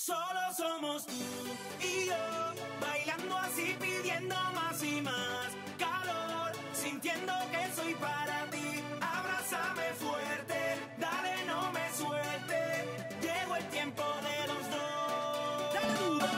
Solo somos tú y yo, bailando así, pidiendo más y más calor, sintiendo que soy para ti. Abrázame fuerte, dale, no me suelte. Llegó el tiempo de los dos. Dale duro.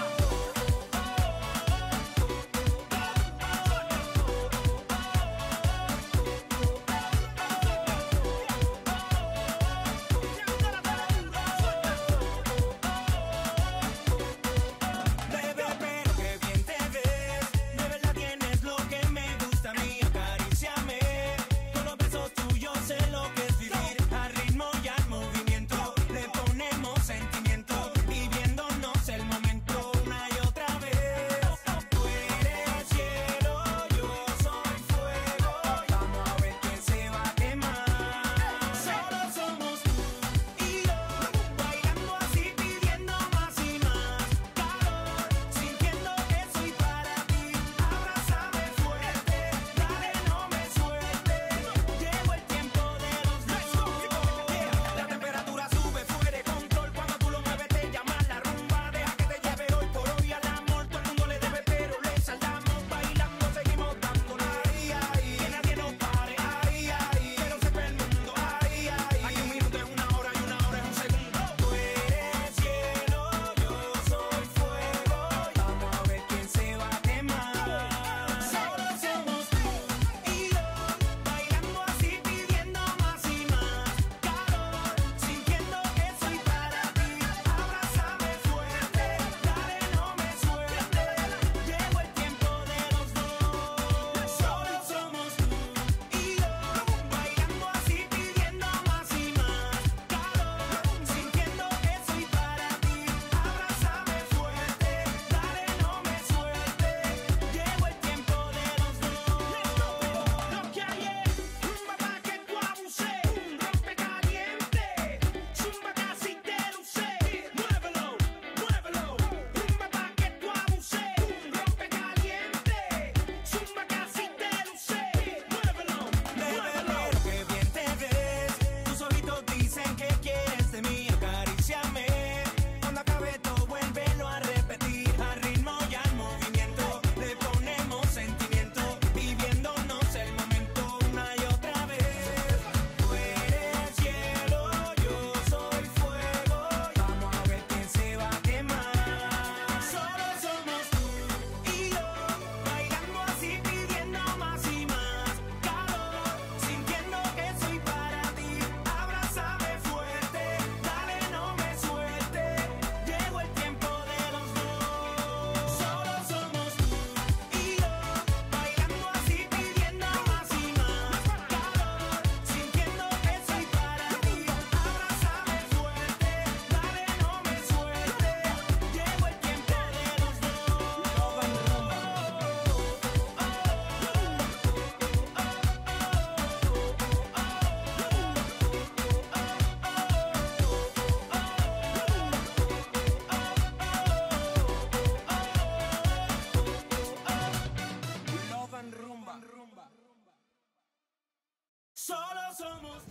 Solo somos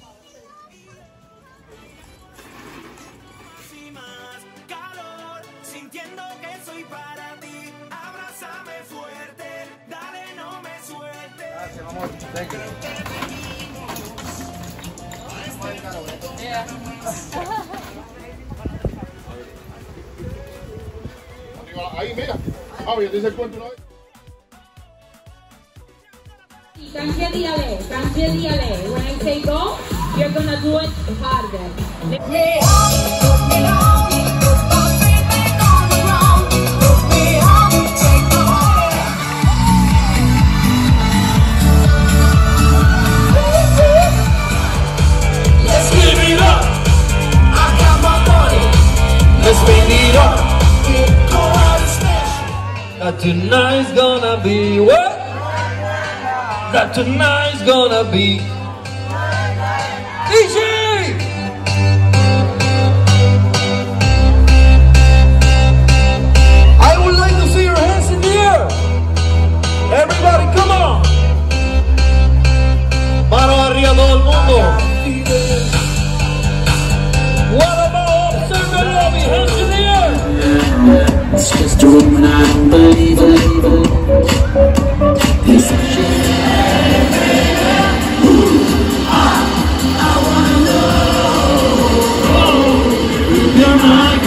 y más calor, sintiendo que soy para ti. Abrázame fuerte, dale, no me suelte. Gracias, amor. Thank you. Ahí, mira. Ah, yo te hice el cuento una vez. Díale. When I say go, you're gonna do it harder. Let's give it up. I got my money. Let's bring it up. Go out and smash. That tonight's gonna be what? That tonight's gonna be easy. I would like to see your hands in the air. Everybody, come on. Mano arriba todo el mundo. What about observe the lobby? Hands in the air.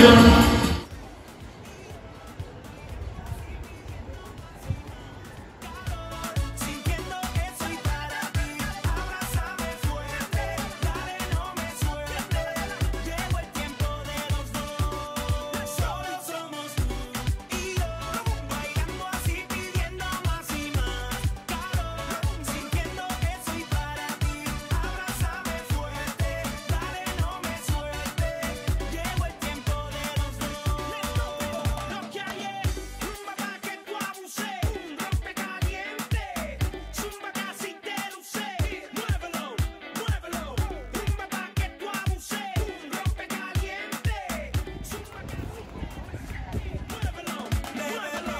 canción. Sintiendo que soy para ti, abrázame fuerte, dale no me sueltes. Llegó el tiempo de los dos, solo somos tú y yo, bailando así pidiendo más y más calor. Sintiendo que soy para ti, abrázame fuerte, dale no me sueltes. Llegó el tiempo de los dos. Lo que hay es rumba pa' que tú abuses, rompe caliente, zumba casi te luce, muévelo, muévelo, rumba pa' que tú abuses, rompe caliente, zumba casi muévelo, muévelo.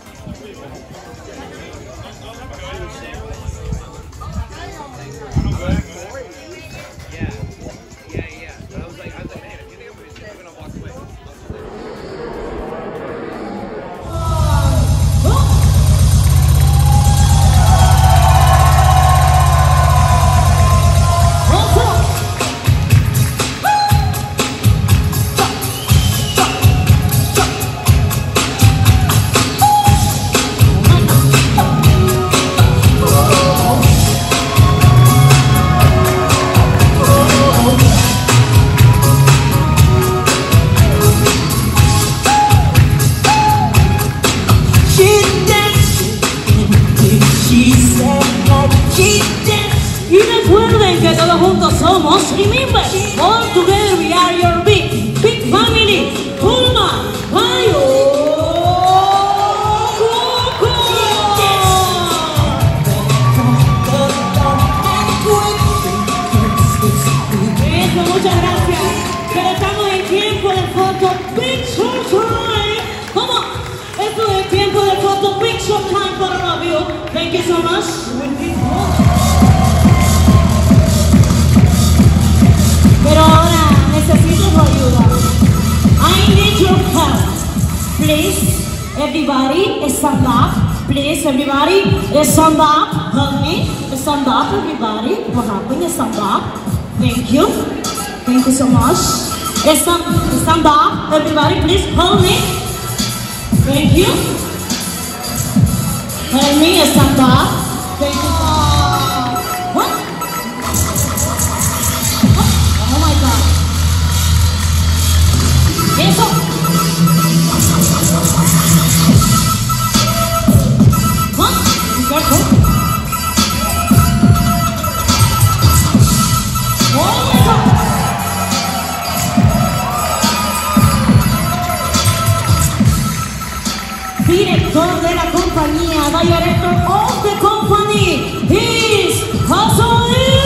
I was like, man, if you think I'm gonna walk away. Y recuerden que todos juntos somos, remember, all together we are your big family, Pulma, Mayo, Eso, muchas gracias, pero estamos en tiempo de foto picture time, ¿cómo? Esto es tiempo de foto picture time for all of you, thank you so much. Pero ahora necesito tu ayuda. I need your help. Please, everybody, stand up. Please, everybody, stand up. Help me. Stand up, everybody. What happened? Stand up. Thank you. Thank you so much. Stand up, everybody. Please help me. Thank you. Help me. Stand up. Thank you. What? Oh my God. Eso. What? Be careful. Oh my God. Director de la compañía, director of the company, is José.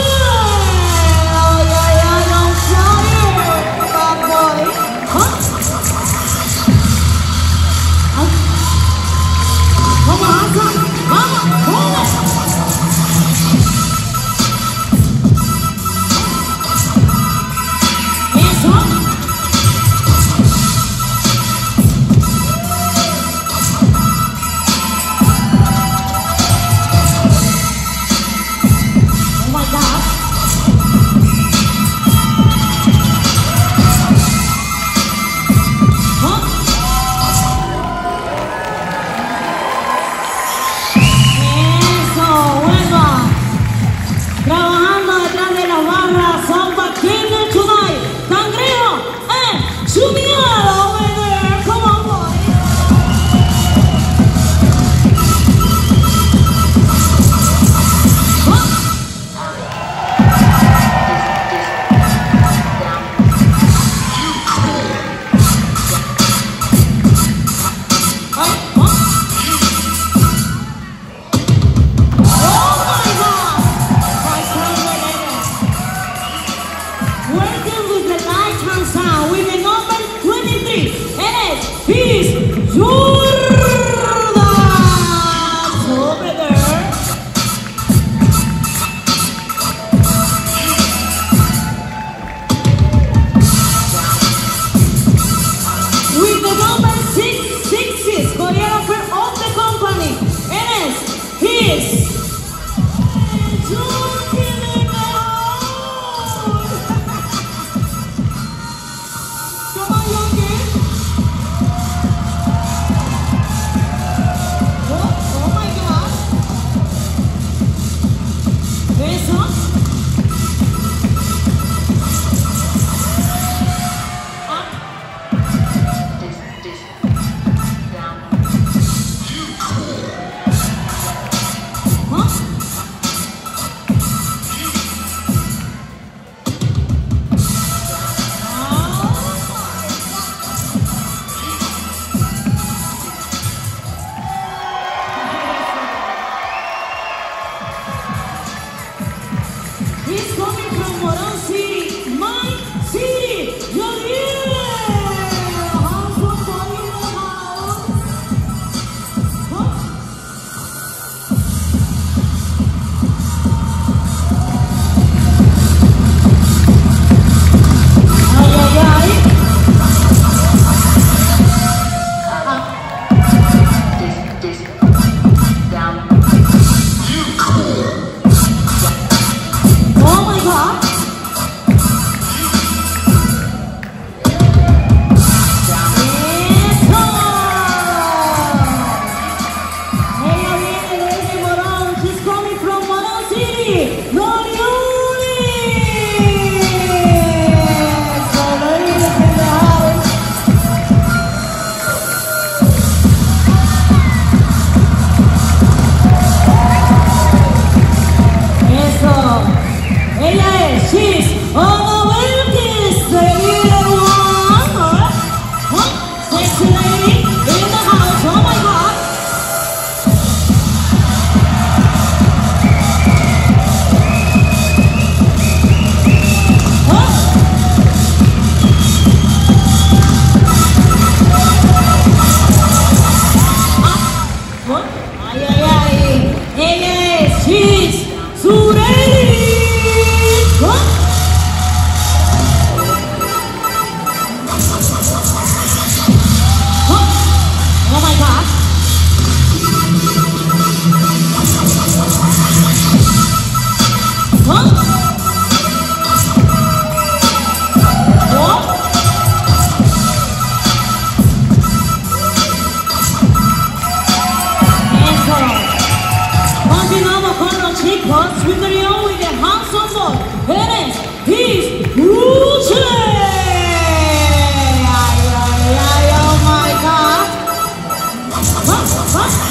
Come on, young kid. victory with the handsome boy. Here is his Uche. Oh my God. What?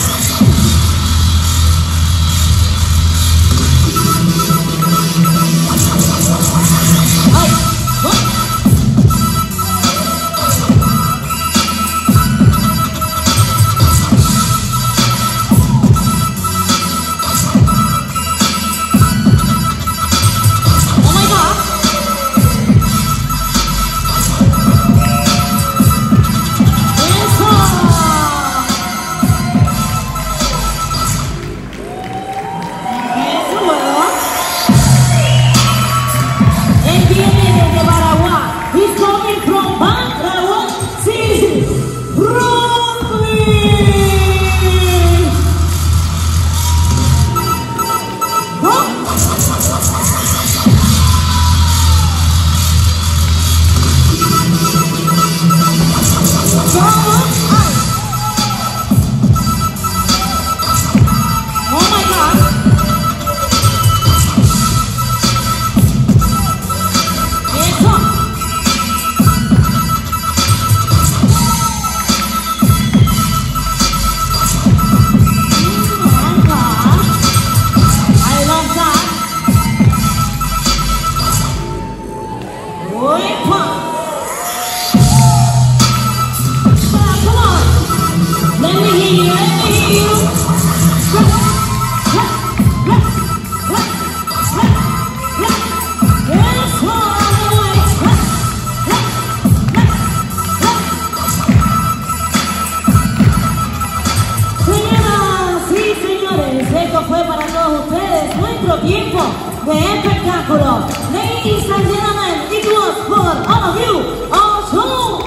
Tiempo de espectáculo. Ladies and gentlemen, it was for all of you. Also,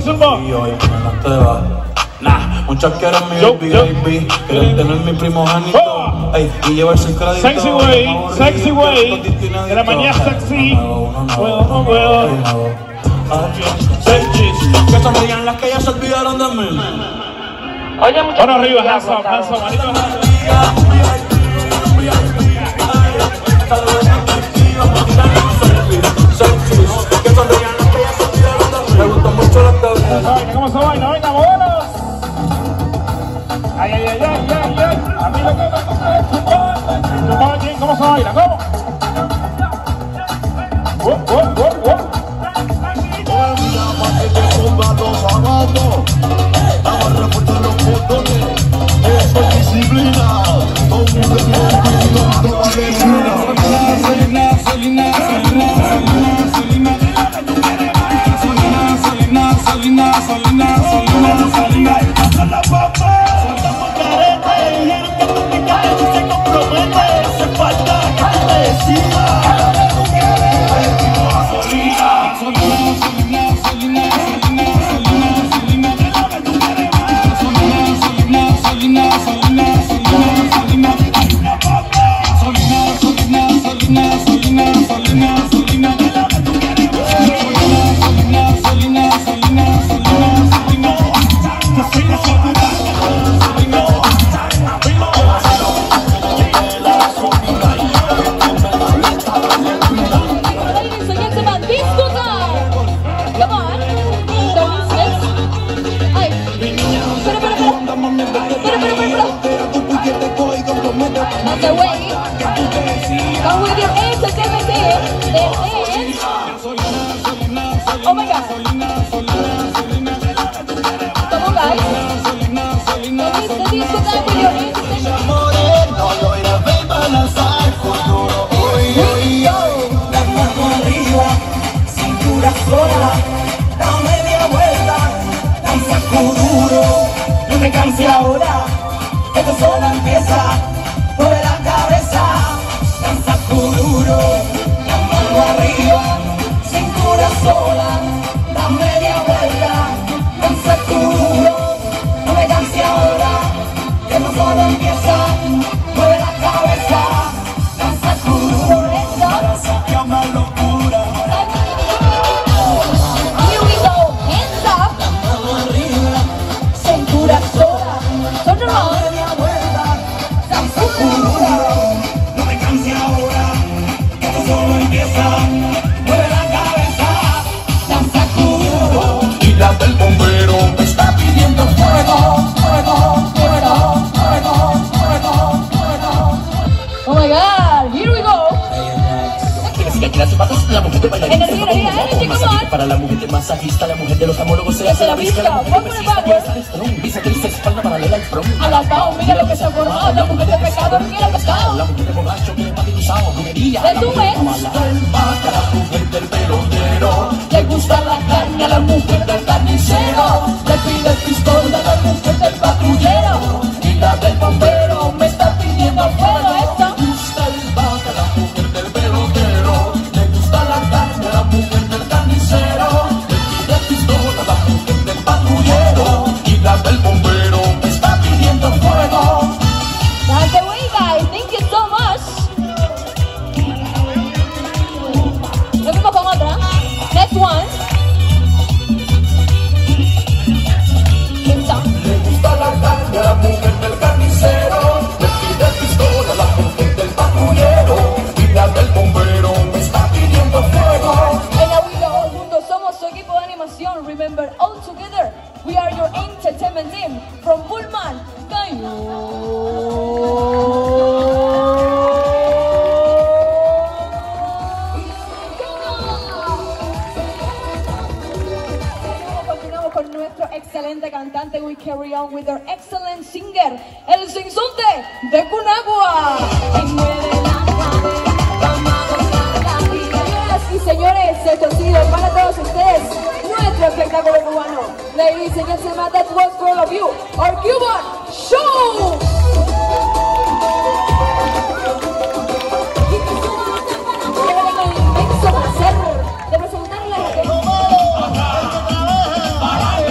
zumba. Y hoy no te va. Nah, muchas quieren mi baby, quieren tener mi primogénito, ey, y llevarse el crédito. Sexy way, de la mañana sexy. No puedo. Que sonrían las que ya se olvidaron de mí. Oye, muchachos. Mano arriba, hands up, manito. Que sonrían las que ya se olvidaron de mí. Me gustan mucho las cabezas. ¿Cómo se vaina? Venga, modelos. Ay. A mí lo que me gusta es chupar. ¿Cómo se baila? ¿Cómo? Para la mujer de masajista, la mujer de los amólogos se hace la vista. La mujer de pesista quiere estar strong, dice que dice espalda paralela al front. Al altao, mira lo que se ha formado. La mujer de pescado quiere pescado. La mujer de borracho quiere patinizado, brujería. La mujer del vaca, la mujer del pelotero. Le gusta la carne a la mujer del carnicero. Le pide pistola a la mujer del patrullero. Y la del bombero me está pidiendo fuego. Esta gusta el vaca, la mujer del pelotero. Le gusta la carne a la mujer del carnicero. Le pide pistola a la mujer del patrullero. Y la del bombero me está pidiendo fuego. That's the way, guys. Thank you so much. Seguimos con otra. Next one. Le gusta la carne a la mujer del carnicero. Le pide pistola a la mujer del patrullero. Y la del bombero me está pidiendo fuego. En Abuelo, all mundo somos su equipo de animación. Remember, all together, we are your entertainment team. From Pullman, Continuamos con nuestro excelente cantante. We carry on with our excellent singer, el sinsonte de Cunagua. Señoras y señores, esto ha sido para todos ustedes nuestro espectáculo cubano. Ladies and gentlemen, that was for all of you, our Cuban show. Tengo el inmenso placer de presentarles a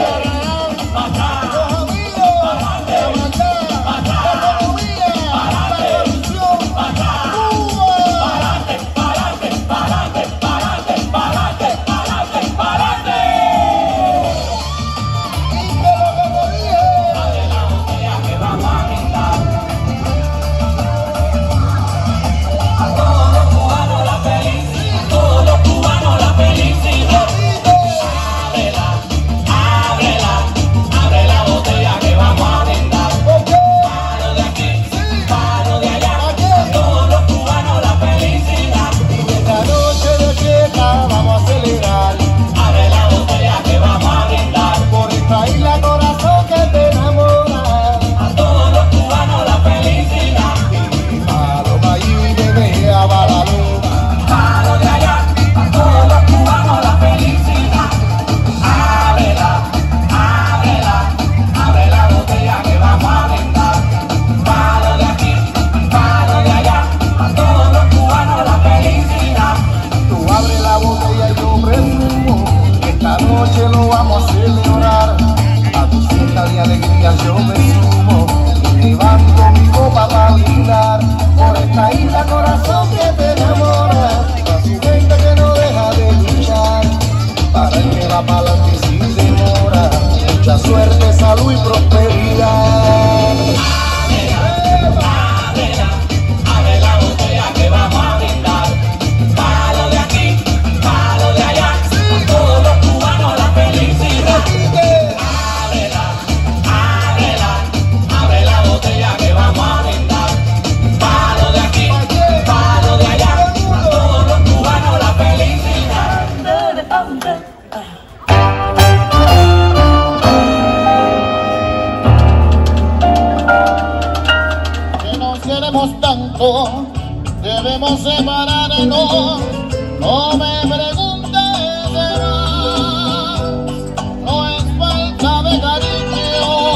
queremos tanto, debemos separarnos. No me preguntes de más, no es falta de cariño.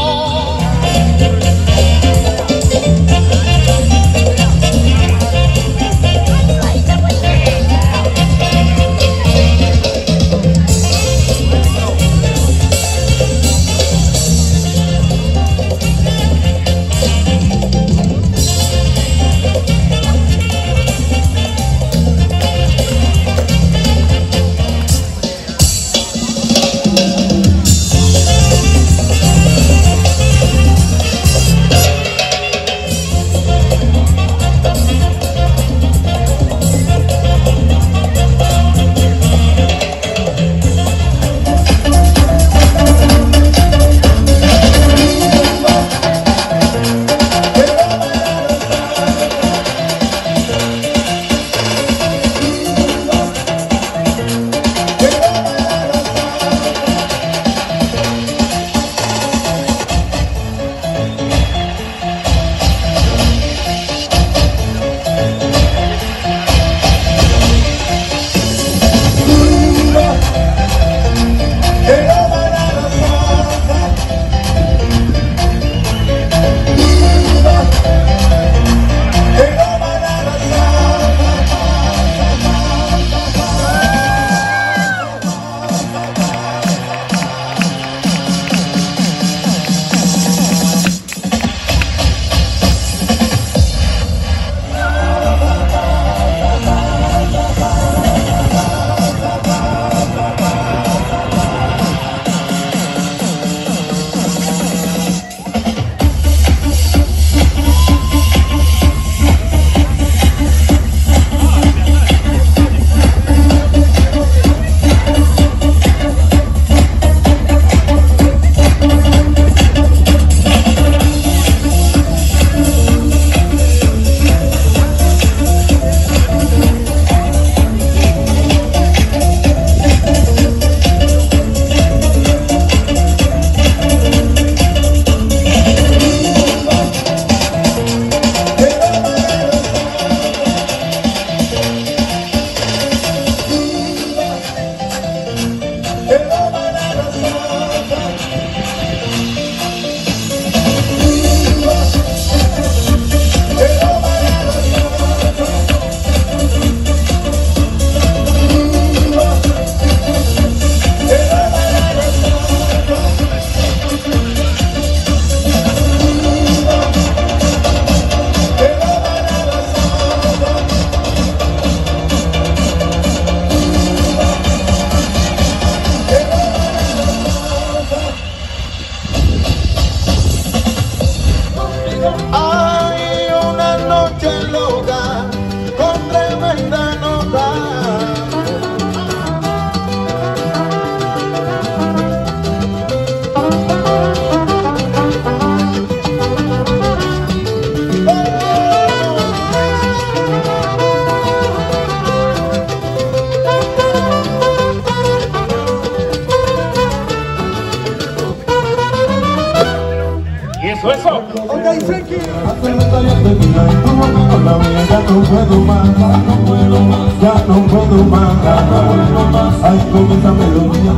Ya no puedo más, ay, con esa melodía.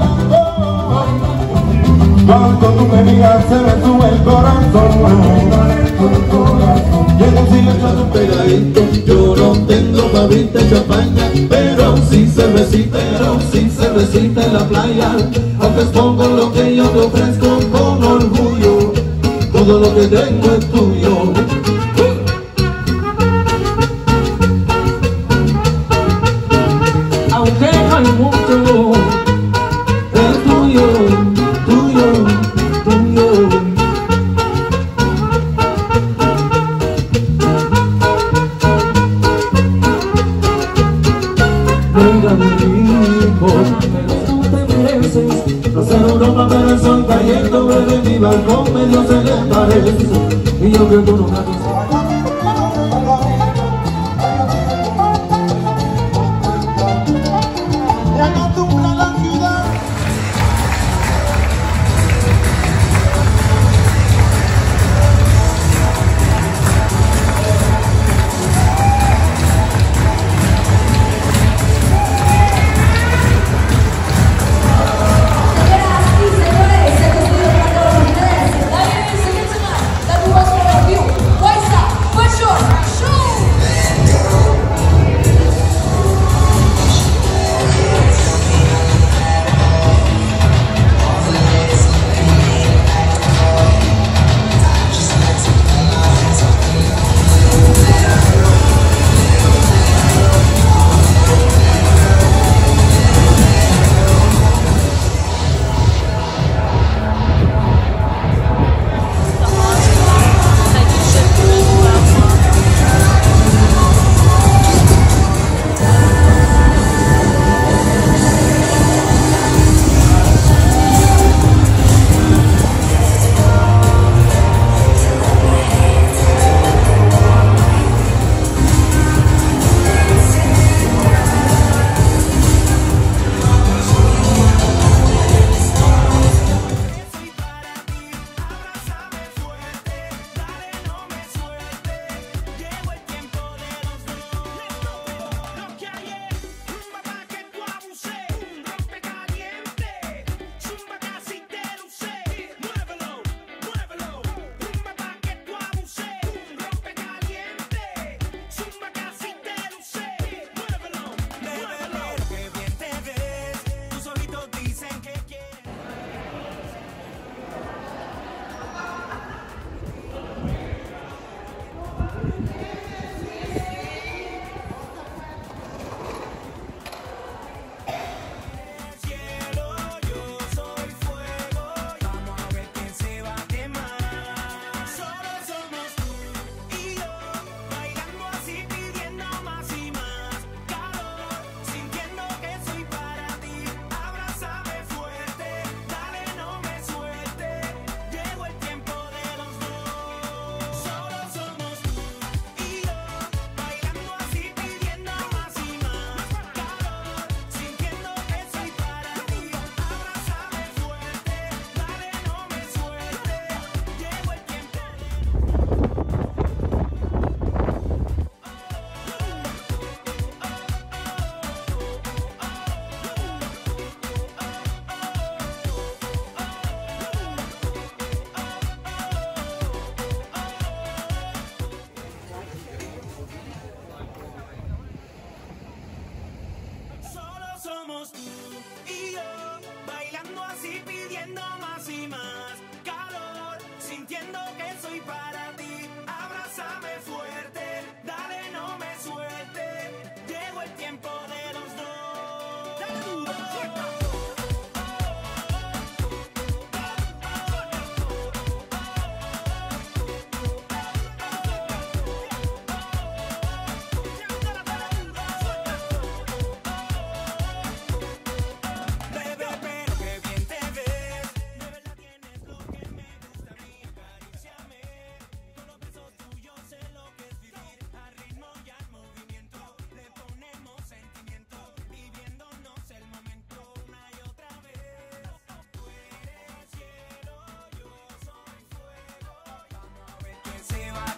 Cuando tú me miras se me sube el corazón. Y en el silencio de un pegadito, yo no tengo pa' abrirte champaña, pero sí cervecita en la playa. Aunque es poco lo que yo te ofrezco con orgullo, todo lo que tengo es tuyo. Aunque no hay mucho, es tuyo, tuyo, tuyo. Venga mi hijo, tú te mereces. No sé broma, pero el sol cayendo bebé en mi balcón medio se le parece. Y yo que tú no me avisas. se va.